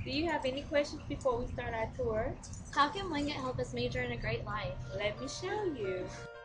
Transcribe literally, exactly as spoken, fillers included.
Do you have any questions before we start our tour? How can Wingate help us major in a great life? Let me show you.